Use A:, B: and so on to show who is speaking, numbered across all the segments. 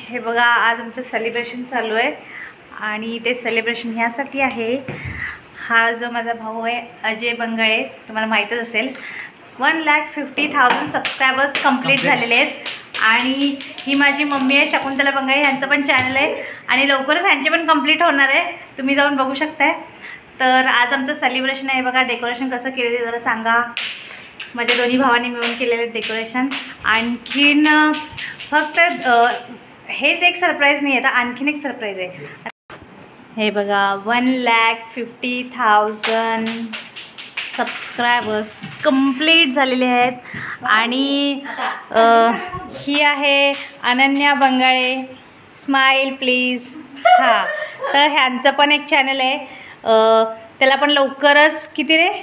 A: हे बघा आज आमचं सेलिब्रेशन चालू आहे आणि ते सेलिब्रेशन ह्यासाठी आहे, हा जो माझा भाऊ आहे अजय बंगाळे, तुम्हाला माहीतच असेल, 1,50,000 सबस्क्रायबर्स कंप्लीट झालेले आहेत आणि ही माझी मम्मी आहे शकुंतला बंगाळे, ह्यांचं पण चॅनल आहे आणि लवकरच ह्यांचे पण कंप्लीट होणार आहे, तुम्ही जाऊन बघू शकताय। तर आज आमचं सेलिब्रेशन आहे बघा। डेकोरेशन कसं केलेलं जरा सांगा। माझ्या दोन्ही भावांनी मिळून केलेलं डेकोरेशन। आणखीन फक्त हेच एक सरप्राईज नाही आहे, तर आणखीन एक सरप्राईज आहे। हे बघा 1,50,000 सबस्क्रायबर्स कंप्लीट झालेले आहेत आणि ही आहे अनन्या बंगाळे, स्माईल प्लीज। हां, तर ह्यांचं पण एक चॅनल आहे, त्याला पण लवकरच किती रे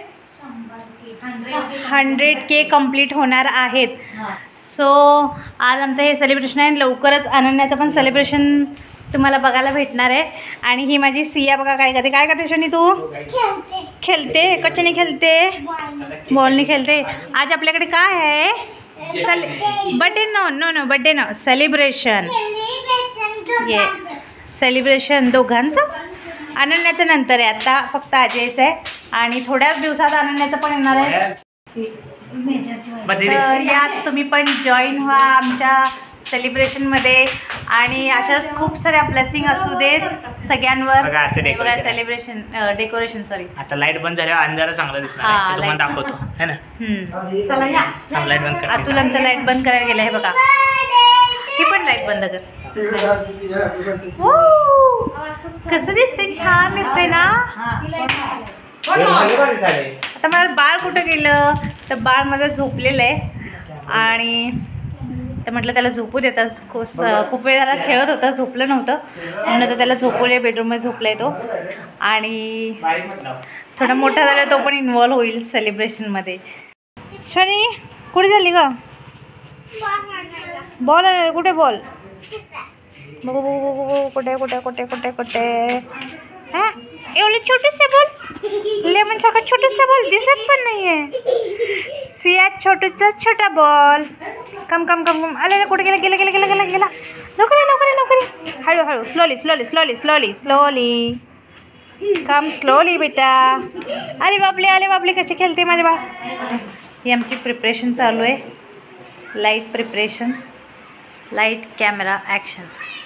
A: 100K कंप्लीट होणार आहेत। सो आज आमचं हे सेलिब्रेशन आहे, लवकरच अनन्याचं पण सेलिब्रेशन तुम्हाला बघायला भेटणार आहे। आणि ही माझी सिया बघा काय करते शनी, तू खेळते कशाने खेळते, बॉलने खेळते। आज आपल्याकडे काय आहे, birthday no birthday no celebration, ये सेलिब्रेशन दोघांचं। अनन्याचं नंतर आहे, आता फक्त अजयचं आहे आणि थोड्याच दिवसात अनन्याचं पण येणार आहे। तर यात तुम्ही पण जॉईन व्हा आमच्या सेलिब्रेशनमध्ये आणि अशाच खूप साऱ्या ब्लेसिंग असू देत सगळ्यांवर। बघा सेलिब्रेशन डेकोरेशन सॉरी,
B: आता लाईट बंद झाल्यावर अंधारा चांगला दिसणार आहे, तुम्हाला दाखवतो है ना।
A: चला या,
B: लाईट बंद कर।
A: अतुल आमचं लाईट बंद करायला गेलं आहे बघा, ही पण लाईट बंद कर। कसं दिसते, छान दिसते ना। आता मला बाळ कुठं गेलं, तर बाळ माझं झोपलेलं आहे आणि तर म्हटलं त्याला झोपू देतात, खूप वेळ झाला खेळत होता, झोपलं नव्हतं म्हणून तर त्याला झोपवले, बेडरूममध्ये झोपला आहे तो। आणि थोडा मोठा झाला तो पण इन्वॉल्व होईल सेलिब्रेशनमध्ये। शनी कुठे झाली का, बॉल कुठे, बॉल बघू बघू कुठे कुठे कुठे कुठे कुठे, हां एवढे छोटेसे बॉल, लेमन सारखा छोटासा बॉल दिसत पण नाही आहे। सिया छोटासा छोटा बॉल, कम कम कम कम, अरे कुठे गेला गेला गेला गेला गेला गेला, लवकर लवकर लवकर, हळूहळू slowly slowly slowly slowly slowly, come slowly बेटा। अरे बापले कसे खेळते माझे बाळ। ही आमची प्रिपरेशन चालू आहे, light preparation, light camera action.